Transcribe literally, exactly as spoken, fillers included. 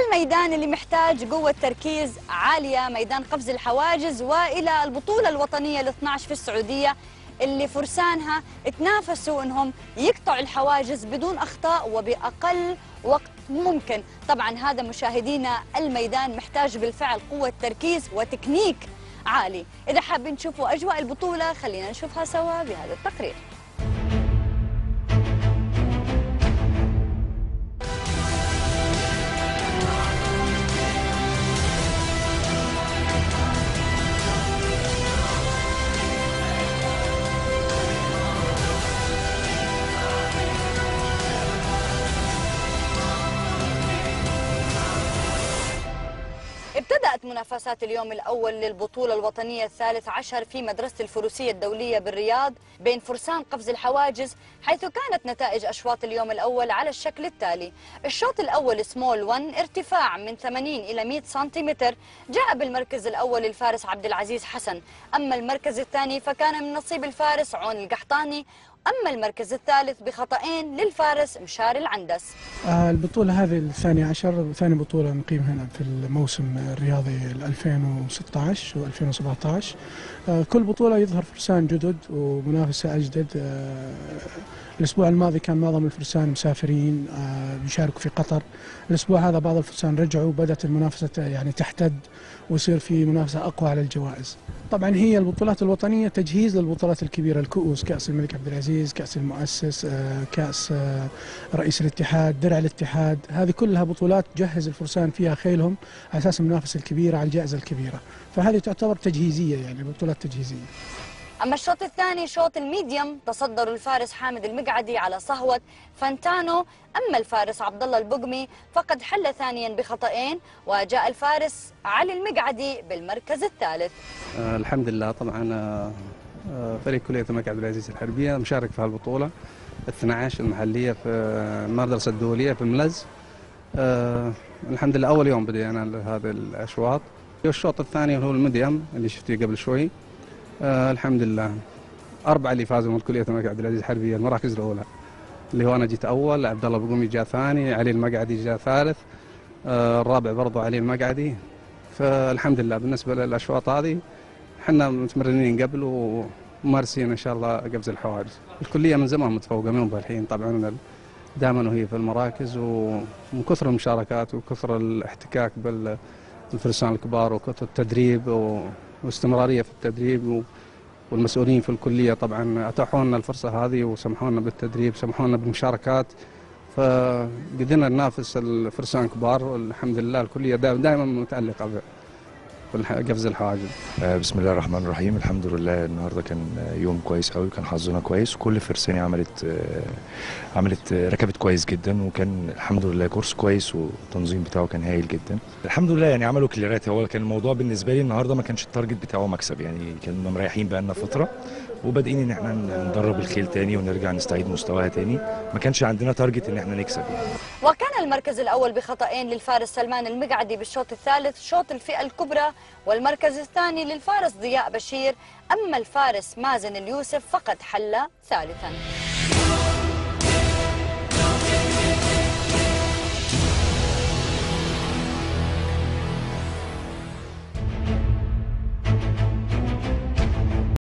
الميدان اللي محتاج قوة تركيز عالية ميدان قفز الحواجز، وإلى البطولة الوطنية الاثنى عشر في السعودية اللي فرسانها تنافسوا انهم يقطعوا الحواجز بدون اخطاء وباقل وقت ممكن. طبعا هذا مشاهدينا الميدان محتاج بالفعل قوة تركيز وتكنيك عالي. اذا حابين تشوفوا اجواء البطولة خلينا نشوفها سوا بهذا التقرير. ابتدأت منافسات اليوم الأول للبطولة الوطنية الثالث عشر في مدرسة الفروسية الدولية بالرياض بين فرسان قفز الحواجز، حيث كانت نتائج أشواط اليوم الأول على الشكل التالي. الشوط الأول سمول واحد ارتفاع من ثمانين إلى مئة سنتيمتر جاء بالمركز الأول الفارس عبد العزيز حسن، أما المركز الثاني فكان من نصيب الفارس عون القحطاني، أما المركز الثالث بخطأين للفارس مشار العندس. البطولة هذه الثانية عشر ثاني بطولة نقيم هنا في الموسم الرياضي ألفين وستة عشر و ألفين وسبعة عشر. كل بطولة يظهر فرسان جدد ومنافسة أجدد. الأسبوع الماضي كان معظم الفرسان مسافرين بيشاركوا في قطر، الأسبوع هذا بعض الفرسان رجعوا وبدأت المنافسة يعني تحتد ويصير في منافسة أقوى على الجوائز. طبعا هي البطولات الوطنية تجهيز للبطولات الكبيرة، الكؤوس، كأس الملك عبد العزيز، كأس المؤسس، كأس رئيس الاتحاد، درع الاتحاد، هذه كلها بطولات تجهز الفرسان فيها خيلهم على أساس المنافسة الكبيرة على الجائزة الكبيرة، فهذه تعتبر تجهيزية يعني بطولات تجهيزية. أما الشوط الثاني شوط الميديوم تصدر الفارس حامد المقعدي على صهوة فانتانو، أما الفارس عبد الله البقمي فقد حل ثانيا بخطأين، وجاء الفارس علي المقعدي بالمركز الثالث. آه الحمد لله. طبعا آه فريق كلية الملك عبد العزيز الحربية مشارك في هالبطولة الاثنى عشر المحلية في المدرسة الدولية في ملز. آه الحمد لله أول يوم بدينا هذه الأشواط. والشوط الثاني هو الميديوم اللي شفتيه قبل شوي. آه الحمد لله أربعة اللي فازوا من كلية الملك عبد العزيز الحربية المراكز الأولى، اللي هو أنا جيت أول، عبد الله البقمي جاء ثاني، علي المقعدي جاء ثالث، آه الرابع برضو علي المقعدي. فالحمد لله بالنسبة للأشواط هذه احنا متمرنين قبل ومارسين إن شاء الله قفز الحواجز. الكلية من زمان متفوقة من بالحين طبعا دائما وهي في المراكز، ومن كثر المشاركات وكثر الاحتكاك بالفرسان الكبار وكثر التدريب واستمرارية في التدريب، والمسؤولين في الكلية طبعا أتاحوا لنا الفرصة هذه وسمحوا لنا بالتدريب، سمحوا لنا بالمشاركات، فقدرنا ننافس الفرسان كبار والحمد لله. الكلية دائما متألقة قفز الحواجز. بسم الله الرحمن الرحيم. الحمد لله النهارده كان يوم كويس قوي، كان حظنا كويس وكل فرساني عملت عملت ركبت كويس جدا، وكان الحمد لله كورس كويس والتنظيم بتاعه كان هايل جدا. الحمد لله يعني عملوا كليرات. هو كان الموضوع بالنسبه لي النهارده ما كانش التارجت بتاعه مكسب، يعني كنا مريحين بقى لنا فتره وبادئين ان احنا ندرب الخيل تاني ونرجع نستعيد مستواها تاني، ما كانش عندنا تارجت ان احنا نكسب يعني. وكان المركز الاول بخطأين للفارس سلمان المقعدي بالشوط الثالث شوط الفئة الكبرى، والمركز الثاني للفارس ضياء بشير، اما الفارس مازن اليوسف فقد حل ثالثا.